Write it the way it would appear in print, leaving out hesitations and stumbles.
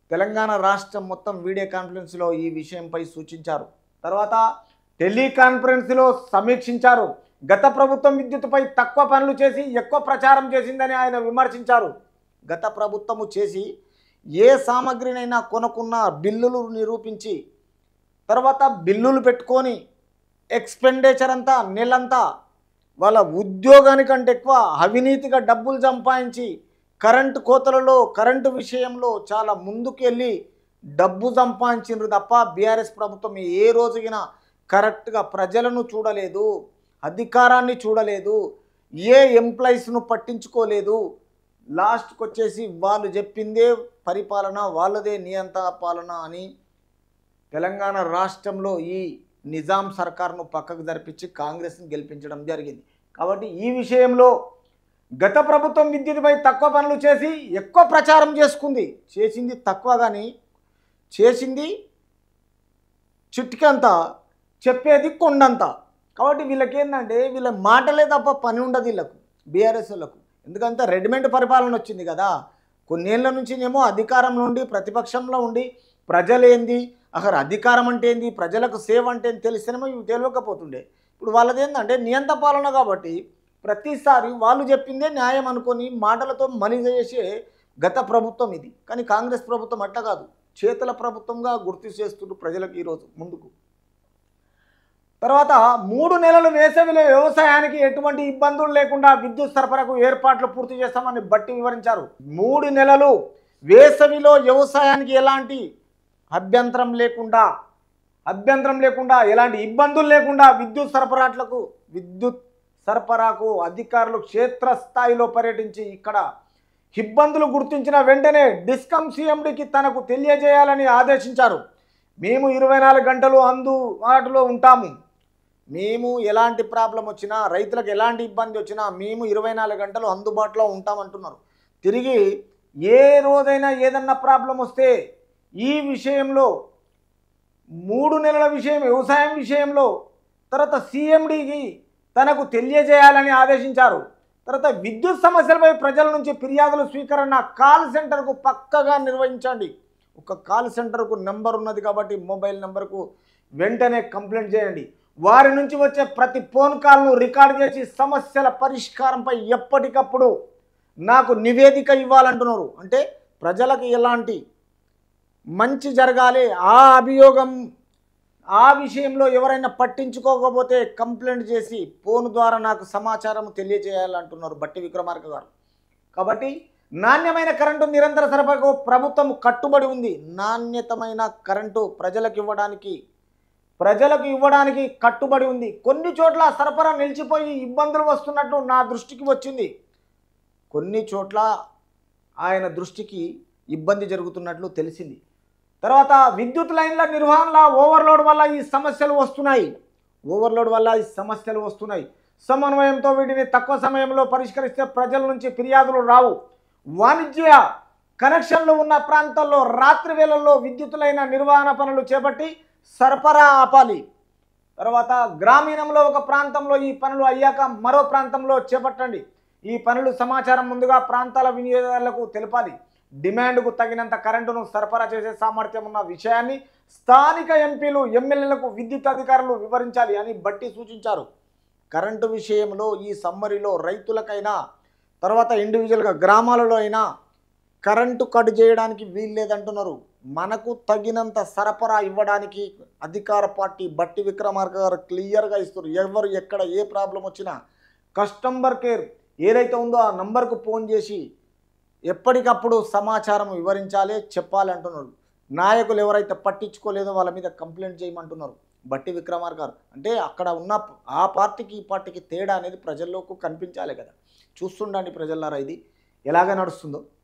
తెలంగాణ రాష్ట్రం మొత్తం వీడియో కాన్ఫరెన్స్లో ఈ విషయంపై సూచించారు. తర్వాత టెలికాన్ఫరెన్స్లో సమీక్షించారు. గత ప్రభుత్వం విద్యుత్తుపై తక్కువ పనులు చేసి ఎక్కువ ప్రచారం చేసిందని ఆయన విమర్శించారు. గత ప్రభుత్వము చేసి ఏ సామగ్రినైనా కొనుక్కున్న బిల్లులు నిరూపించి తర్వాత బిల్లులు పెట్టుకొని ఎక్స్పెండిచర్ అంతా నెలంతా వాళ్ళ ఉద్యోగానికంటే ఎక్కువ అవినీతిగా డబ్బులు సంపాదించి కరెంటు కోతలలో కరెంటు విషయంలో చాలా ముందుకు వెళ్ళి డబ్బు సంపాదించిండ్రు తప్ప బీఆర్ఎస్ ప్రభుత్వం ఏ రోజుగినా కరెక్ట్గా ప్రజలను చూడలేదు, అధికారాన్ని చూడలేదు, ఏ ఎంప్లాయీస్ను పట్టించుకోలేదు. లాస్ట్కి వచ్చేసి వాళ్ళు చెప్పిందే పరిపాలన, వాళ్ళదే నియంత పాలన అని తెలంగాణ రాష్ట్రంలో ఈ నిజాం సర్కార్ను పక్కకు జరిపించి కాంగ్రెస్ని గెలిపించడం జరిగింది. కాబట్టి ఈ విషయంలో గత ప్రభుత్వం విద్యుత్పై తక్కువ పనులు చేసి ఎక్కువ ప్రచారం చేసుకుంది. చేసింది తక్కువ కానీ చేసింది చిట్కంతా, చెప్పేది కొండంత. కాబట్టి వీళ్ళకి ఏంటంటే వీళ్ళ మాటలే తప్ప పని ఉండదు వీళ్ళకు, బీఆర్ఎస్ వాళ్ళకు. ఎందుకంటే రెడీమేడ్ పరిపాలన వచ్చింది కదా. కొన్నేళ్ల నుంచి ఏమో అధికారంలో ఉండి ప్రతిపక్షంలో ఉండి ప్రజలేంది అసలు అధికారం అంటే ఏంది, ప్రజలకు సేవ అంటే ఏంది తెలిస్తేనేమో ఇవి తెలియకపోతుండే. ఇప్పుడు వాళ్ళది ఏంటంటే నియంత పాలన కాబట్టి ప్రతిసారి వాళ్ళు చెప్పిందే న్యాయం అనుకొని మాటలతో మలిజ చేసే గత ప్రభుత్వం ఇది. కానీ కాంగ్రెస్ ప్రభుత్వం అట్ట కాదు, చేతల ప్రభుత్వంగా గుర్తు చేస్తున్నారు ప్రజలకు ఈరోజు ముందుకు. తర్వాత 3 నెలలు వేసవిలో వ్యవసాయానికి ఎటువంటి ఇబ్బందులు లేకుండా విద్యుత్ సరఫరాకు ఏర్పాట్లు పూర్తి చేస్తామని బట్టి వివరించారు. 3 నెలలు వేసవిలో వ్యవసాయానికి ఎలాంటి అభ్యంతరం లేకుండా ఎలాంటి ఇబ్బందులు లేకుండా విద్యుత్ సరఫరాకు అధికారులు క్షేత్రస్థాయిలో పర్యటించి ఇక్కడ ఇబ్బందులు గుర్తించిన వెంటనే డిస్కమ్ సీఎండీకి తనకు తెలియజేయాలని ఆదేశించారు. మేము 24 గంటలు అందుబాటులో ఉంటాము. మేము ఎలాంటి ప్రాబ్లం వచ్చినా, రైతులకు ఎలాంటి ఇబ్బంది వచ్చినా మేము 24 గంటలు అందుబాటులో ఉంటామంటున్నారు. తిరిగి ఏ రోజైనా ఏదన్నా ప్రాబ్లం వస్తే ఈ విషయంలో 3 నెలల విషయం వ్యవసాయం విషయంలో తర్వాత సీఎండీకి తనకు తెలియజేయాలని ఆదేశించారు. తర్వాత విద్యుత్ సమస్యలపై ప్రజల నుంచి ఫిర్యాదులు స్వీకరణ కాల్ సెంటర్కు పక్కగా నిర్వహించండి. ఒక కాల్ సెంటర్కు నెంబర్ ఉన్నది కాబట్టి మొబైల్ నెంబర్కు వెంటనే కంప్లైంట్ చేయండి. వారి నుంచి వచ్చే ప్రతి ఫోన్ కాల్ను రికార్డు చేసి సమస్యల పరిష్కారంపై ఎప్పటికప్పుడు నాకు నివేదిక ఇవ్వాలంటున్నారు. అంటే ప్రజలకు ఎలాంటి మంచి జరగాలి, ఆ విషయంలో ఎవరైనా పట్టించుకోకపోతే కంప్లైంట్ చేసి ఫోన్ ద్వారా నాకు సమాచారం తెలియజేయాలంటున్నారు బట్టి విక్రమార్క గారు. కాబట్టి నాణ్యమైన కరెంటు నిరంతర సరఫరాకు ప్రభుత్వం కట్టుబడి ఉంది. నాణ్యతమైన కరెంటు ప్రజలకు ఇవ్వడానికి కట్టుబడి ఉంది. కొన్ని చోట్ల సరఫరా నిలిచిపోయి ఇబ్బందులు వస్తున్నట్టు నా దృష్టికి వచ్చింది. కొన్ని చోట్ల ఆయన దృష్టికి ఇబ్బంది జరుగుతున్నట్లు తెలిసింది. తర్వాత విద్యుత్ లైన్ల నిర్వహణలో ఓవర్లోడ్ వల్ల ఈ సమస్యలు వస్తున్నాయి. సమన్వయంతో వీటిని తక్కువ సమయంలో పరిష్కరిస్తే ప్రజల నుంచి ఫిర్యాదులు రావు. వాణిజ్య కనెక్షన్లు ఉన్న ప్రాంతాల్లో రాత్రి వేళల్లో విద్యుత్ లైన నిర్వహణ పనులు చేపట్టి సరఫరా ఆపాలి. తర్వాత గ్రామీణంలో ఒక ప్రాంతంలో ఈ పనులు అయ్యాక మరో ప్రాంతంలో చేపట్టండి. ఈ పనులు సమాచారం ముందుగా ప్రాంతాల వినియోగదారులకు తెలపాలి. డిమాండ్కు తగినంత కరెంటును సరఫరా చేసే సామర్థ్యం ఉన్న విషయాన్ని స్థానిక ఎంపీలు, ఎమ్మెల్యేలకు విద్యుత్ అధికారులు వివరించాలి అని బట్టి సూచించారు. కరెంటు విషయంలో ఈ సమ్మరిలో రైతులకైనా తర్వాత ఇండివిజువల్గా గ్రామాలలో అయినా కరెంటు కట్ చేయడానికి వీల్లేదంటున్నారు. మనకు తగినంత సరఫరా ఇవ్వడానికి అధికార పార్టీ బట్టి విక్రమార్క గారు క్లియర్గా ఇస్తారు. ఎవరు ఎక్కడ ఏ ప్రాబ్లం వచ్చినా కస్టమర్ కేర్ ఏదైతే ఉందో ఆ నంబర్కు ఫోన్ చేసి ఎప్పటికప్పుడు సమాచారం వివరించాలి, చెప్పాలి అంటున్నారు. నాయకులు ఎవరైతే పట్టించుకోలేదో వాళ్ళ మీద కంప్లైంట్ చేయమంటున్నారు బట్టి విక్రమార్క గారు. అంటే అక్కడ ఉన్న ఆ పార్టీకి ఈ పార్టీకి తేడా అనేది ప్రజల్లోకి కనిపించాలి కదా. చూస్తుండండి ప్రజలారా ఇది ఎలాగ నడుస్తుందో.